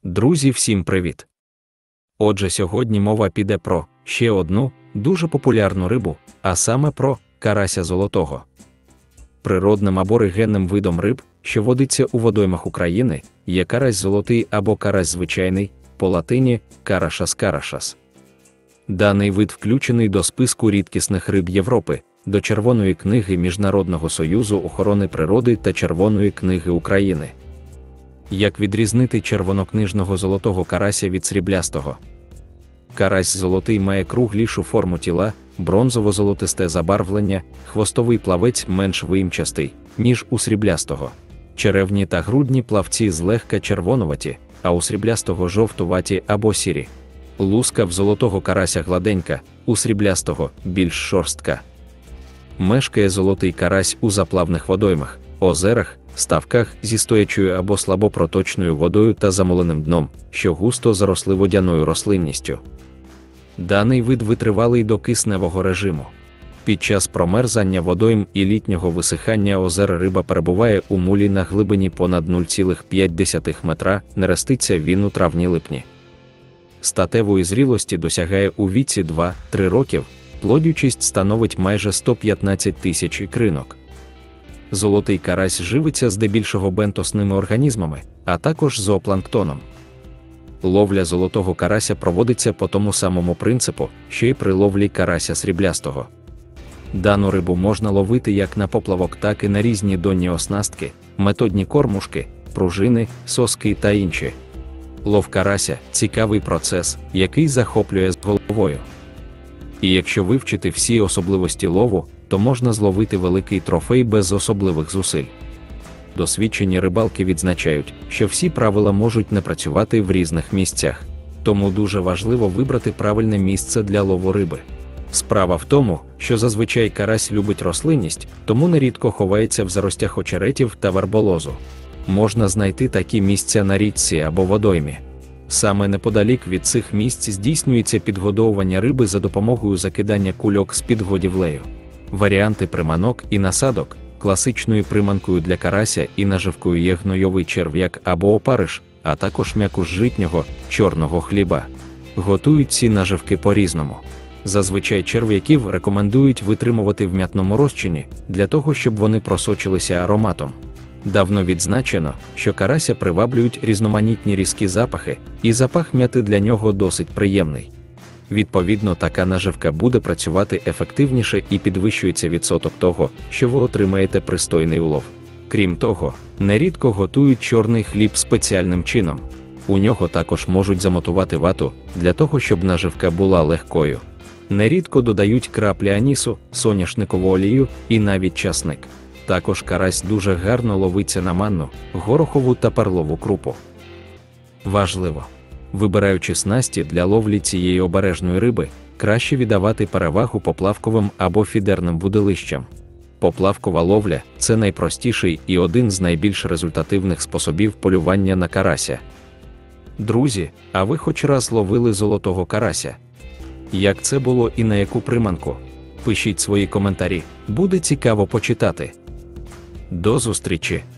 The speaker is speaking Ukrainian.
Друзі, всім привіт! Отже, сьогодні мова піде про ще одну дуже популярну рибу, а саме про карася золотого. Природним аборигенним видом риб, що водиться у водоймах України, є карась золотий або карась звичайний, по латині карашас карашас. Даний вид включений до списку рідкісних риб Європи, до Червоної книги Міжнародного союзу охорони природи та Червоної книги України. Як відрізнити червонокнижного золотого карася від сріблястого? Карась золотий має круглішу форму тіла, бронзово-золотисте забарвлення, хвостовий плавець менш виїмчастий, ніж у сріблястого. Черевні та грудні плавці злегка червонуваті, а у сріблястого жовтуваті або сірі. Луска в золотого карася гладенька, у сріблястого більш шорстка. Мешкає золотий карась у заплавних водоймах, озерах, ставках зі стоячою або слабопроточною водою та замоленим дном, що густо заросли водяною рослинністю. Даний вид витривалий до кисневого режиму. Під час промерзання водойм і літнього висихання озер риба перебуває у мулі на глибині понад 0,5 метра, нереститься він у травні-липні. Статевої зрілості досягає у віці 2-3 років, плодючість становить майже 115 тисяч ікринок. Золотий карась живиться здебільшого бентосними організмами, а також зоопланктоном. Ловля золотого карася проводиться по тому самому принципу, що й при ловлі карася сріблястого. Дану рибу можна ловити як на поплавок, так і на різні донні оснастки, методні кормушки, пружини, соски та інші. Лов карася – цікавий процес, який захоплює з головою. І якщо вивчити всі особливості лову, то можна зловити великий трофей без особливих зусиль. Досвідчені рибалки відзначають, що всі правила можуть не працювати в різних місцях, тому дуже важливо вибрати правильне місце для лову риби. Справа в тому, що зазвичай карась любить рослинність, тому нерідко ховається в заростях очеретів та верболозу. Можна знайти такі місця на річці або водоймі. Саме неподалік від цих місць здійснюється підгодовування риби за допомогою закидання кульок з підгодівлею. Варіанти приманок і насадок: класичною приманкою для карася і наживкою є гнойовий черв'як або опариш, а також м'якуш житнього, чорного хліба. Готують ці наживки по-різному. Зазвичай черв'яків рекомендують витримувати в м'ятному розчині, для того щоб вони просочилися ароматом. Давно відзначено, що карася приваблюють різноманітні різкі запахи, і запах м'яти для нього досить приємний. Відповідно, така наживка буде працювати ефективніше і підвищується відсоток того, що ви отримаєте пристойний улов. Крім того, нерідко готують чорний хліб спеціальним чином. У нього також можуть замотувати вату, для того щоб наживка була легкою. Нерідко додають краплі анісу, соняшникову олію і навіть часник. Також карась дуже гарно ловиться на манну, горохову та перлову крупу. Важливо! Вибираючи снасті для ловлі цієї обережної риби, краще віддавати перевагу поплавковим або фідерним вудилищам. Поплавкова ловля – це найпростіший і один з найбільш результативних способів полювання на карася. Друзі, а ви хоч раз ловили золотого карася? Як це було і на яку приманку? Пишіть свої коментарі, буде цікаво почитати. До зустрічі!